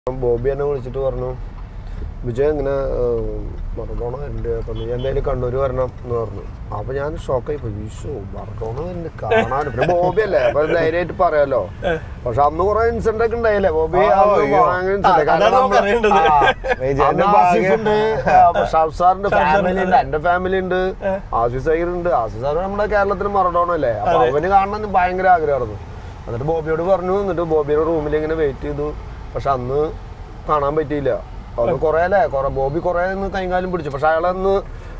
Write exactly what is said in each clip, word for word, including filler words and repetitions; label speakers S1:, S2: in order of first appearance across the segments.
S1: ബോബി എന്നെ വിളിച്ചിട്ട് പറഞ്ഞു, വിജയ് ഇങ്ങനെ മറഡോണ ഉണ്ട്, അപ്പം നീ എന്തായാലും കണ്ണൂർ വരണം എന്ന് പറഞ്ഞു. അപ്പൊ ഞാൻ ഷോക്കായി പോയി. ഈശോ, മറഡോണ തന്നെ കാണാൻ. പിന്നെ ബോബി അല്ലേ, അപ്പൊ ധൈര്യമായിട്ട് പറയാലോ. പക്ഷെ അന്ന് കുറെ ഇൻസിഡന്റ് ഒക്കെ ഉണ്ടായില്ലേ ബോബി? ഷാഫ്സാറിന്റെ ഫാമിലി ഉണ്ട്, എന്റെ ഫാമിലി ഉണ്ട്, ആസിഫ് സൈർ ഉണ്ട്. ആസിഫ് സാർ നമ്മുടെ കേരളത്തിൽ മറഡോണ അല്ലേ, അപ്പൊ അവന് കാണണം ഭയങ്കര ആഗ്രഹമായിരുന്നു. എന്നിട്ട് ബോബിയോട് പറഞ്ഞു. എന്നിട്ട് ബോബിയുടെ റൂമിൽ ഇങ്ങനെ വെയിറ്റ് ചെയ്തു. പക്ഷെ അന്ന് കാണാൻ പറ്റിയില്ല. അത് കൊറേ അല്ലേ കൊറേ ബോബി കൊറേ കൈകാലം പിടിച്ചു. പക്ഷെ അയാളന്ന്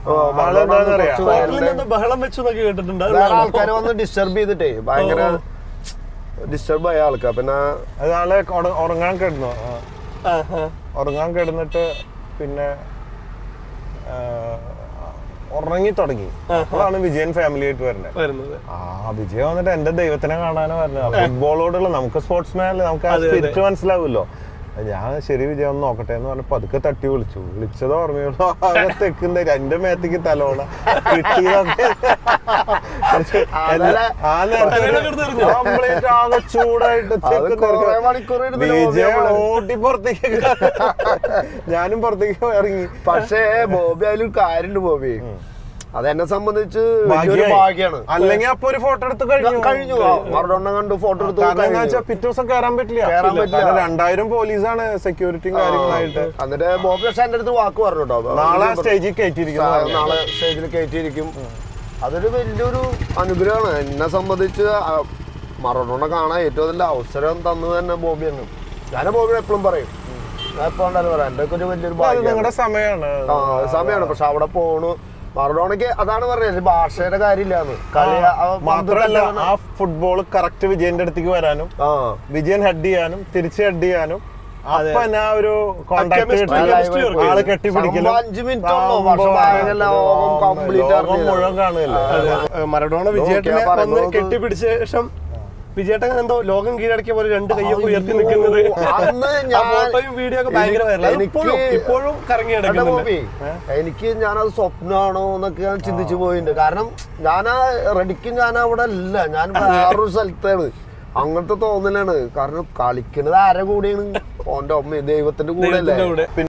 S1: ആൾക്കാര് വന്ന് ഡിസ്റ്റർബ് ചെയ്തിട്ടേ ഭയങ്കര ഡിസ്റ്റർബ് ആയ ആൾക്കാർ. പിന്നെ
S2: അയാളെ ഉറങ്ങാൻ കിടന്നു ഉറങ്ങാൻ കിടന്നിട്ട് പിന്നെ ഉറങ്ങി തുടങ്ങി. അപ്പോഴാണ് വിജയൻ ഫാമിലി ആയിട്ട് വരുന്നത്. ആ വിജയൻ വന്നിട്ട് എന്റെ ദൈവത്തിനെ കാണാനോ പറഞ്ഞത്. ഫുട്ബോളോടുള്ള നമുക്ക് സ്പോർട്സ്മാൻ നമുക്ക് ആ സ്പിരിറ്റ് മനസ്സിലാവുമല്ലോ. ഞാൻ ശരി വിജയൻ ഒന്ന് നോക്കട്ടെ എന്ന് പറഞ്ഞപ്പോ പതുക്കെ തട്ടി വിളിച്ചു. വിളിച്ചത് ഓർമ്മയുള്ളൂ. തെക്കുന്ന രണ്ട് മേത്തേക്ക് തലോണ കിട്ടിയതൊക്കെ ആ നേരത്തെ ആകെ ചൂടായിട്ട് വിജയൻ ഓട്ടി പുറത്തേക്ക് ഞാനും പുറത്തേക്ക് ഇറങ്ങി.
S1: പക്ഷേ ബോബി അതിലൊരു കാര്യമുണ്ട് ബോബി, അതെന്നെ സംബന്ധിച്ച് ഭാഗ്യാണ്.
S2: അല്ലെങ്കിൽ അപ്പൊ ഒരു ഫോട്ടോ എടുത്ത്
S1: കഴിഞ്ഞു മറഡോണ കണ്ടു ഫോട്ടോ എടുത്തു.
S2: പിറ്റേ ദിവസം കയറാൻ പറ്റില്ല. രണ്ടായിരം പോലീസാണ് സെക്യൂരിറ്റിയും കാര്യങ്ങളായിട്ട്.
S1: എന്നിട്ട് ബോബി പക്ഷെ എന്റെ അടുത്ത് വാക്ക് പറഞ്ഞു കേട്ടോ,
S2: നാളെ സ്റ്റേജിൽ കയറ്റിയിരിക്കും,
S1: നാളെ സ്റ്റേജിൽ കയറ്റിയിരിക്കും. അതൊരു വലിയൊരു അനുഗ്രഹമാണ് എന്നെ സംബന്ധിച്ച്. മറഡോണ കാണാൻ ഏറ്റവും നല്ല അവസരം തന്നത് തന്നെ ബോബി തന്നെ. ഞാൻ ബോബിയോട് എപ്പോഴും പറയും, ഞാൻ എപ്പോ ഉണ്ടാലും പറയാം, എന്റെ ഒക്കെ ഒരു വലിയൊരു ഭാഗ്യമാണ്,
S2: സമയമാണ്
S1: സമയമാണ്. പക്ഷെ അവിടെ പോണു മറഡോണയ്ക്ക് അതാണ് പറഞ്ഞത്, ഭാഷയുടെ കാര്യമില്ലാന്ന്. കളി
S2: മാത്രമല്ല ആ ഫുട്ബോൾ കറക്റ്റ് വിജയന്റെ അടുത്തേക്ക് വരാനും വിജയൻ ഹെഡ് ചെയ്യാനും തിരിച്ച് ഹെഡ് ചെയ്യാനും ഒരു ആള് കെട്ടിപ്പിടിക്കലും
S1: അഞ്ചു മിനിറ്റ്
S2: മുഴുവൻ കാണുകയല്ലേ.
S3: മറഡോണ വിജയേട്ടനെ വന്ന് കെട്ടിപ്പിടിച്ച ശേഷം വിജയേട്ടൻ എന്തോ ലോകം കീഴടക്കിയ പോലെ രണ്ട് കയ്യൊക്കെ ഉയർത്തി നിൽക്കുന്നത് ഫോട്ടോയും വീഡിയോ ഒക്കെ ഭയങ്കര വൈറലാണ്. ഇപ്പോഴും കറങ്ങി കിടക്കുന്നുണ്ട്.
S1: എനിക്ക് ഞാനത് സ്വപ്നമാണോ എന്നൊക്കെ ഞാൻ ചിന്തിച്ചു പോയിട്ടുണ്ട്. കാരണം ഞാൻ ആ റെഡിക്ക് ഞാൻ അവിടെ അല്ല, ഞാൻ വേറൊരു സ്ഥലത്താണ്. അങ്ങനത്തെ തോന്നലാണ്. കാരണം കളിക്കുന്നത് ആരെ കൂടെയാണ്? ഓന്റെ അമ്മ ദൈവത്തിന്റെ കൂടെ അല്ലേ.